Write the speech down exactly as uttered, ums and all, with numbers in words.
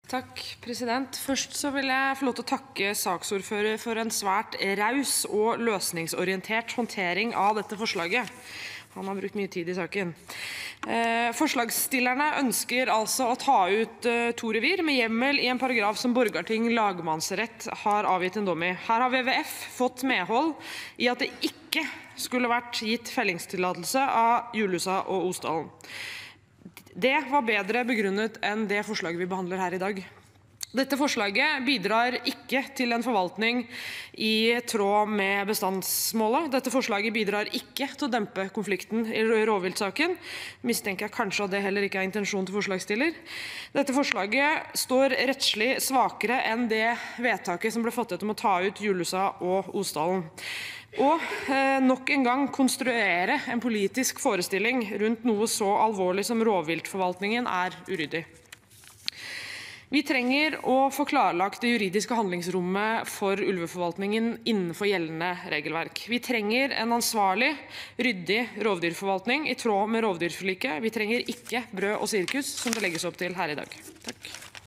Takk, president. Først så vil jeg få lov til å takke saksordfører for en svært raus og løsningsorientert håndtering av dette forslaget. Han har brukt mye tid i saken. Eh, forslagsstillerne ønsker altså å ta ut eh, to revir med hjemmel i en paragraf som Borgarting lagmannsrett har avgitt en dom i. Her har W W F fått medhold i at det ikke skulle vært gitt fellingstillatelse av Julussa og Osdalen. Det var bedre begrunnet enn det forslaget vi behandler her i dag. Dette forslaget bidrar ikke til en forvaltning i tråd med bestandsmålet. Dette forslaget bidrar ikke til å dempe konflikten i rovviltsaken. Mistenker jeg kanskje at det heller ikke er intensjonen til forslagsstiller. Dette forslaget står rettslig svakere enn det vedtaket som ble fattet om å ta ut Julussa og Osdalen. Og eh, nok en gang konstruere en politisk forestilling rundt noe så alvorlig som rovviltforvaltningen er uryddig. Vi trenger å få klarlagt det juridiske handlingsrommet for ulveforvaltningen innenfor gjeldende regelverk. Vi trenger en ansvarlig, ryddig rovdyrforvaltning i tråd med rovdyrforliket. Vi trenger ikke brød og sirkus, som det legges opp til her i dag. Takk.